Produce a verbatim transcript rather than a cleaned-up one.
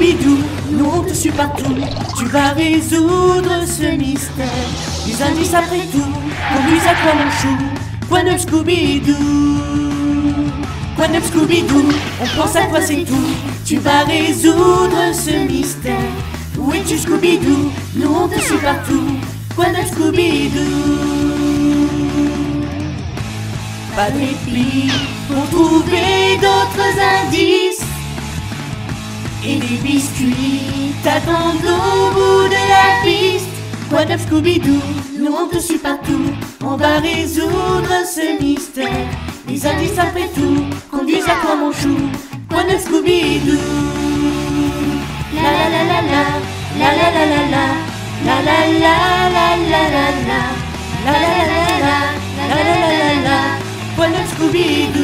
Scooby-Doo, nous on te suit partout. Tu vas résoudre ce mystère. Les indices après tout conduisent à quoi mon chou? Quoi neuf Scooby-Doo? Quoi neuf Scooby-Doo? On pense à toi c'est tout. Tu vas résoudre ce mystère. Où es-tu Scooby-Doo? Nous on te suit partout. Quoi neuf Scooby-Doo? Pas de répit pour trouver d'autres indices. Et les biscuits t'attendent au bout de la piste. Quoi neuf Scooby-Doo? Nous on te suit partout. On va résoudre ce mystère. Les indices après tout conduisent à quoi mon chou? Quoi neuf Scooby-Doo? La la la la la, la la la la la, la la la la la la la, la la la la la, la la la la la. Quoi neuf Scooby-Doo?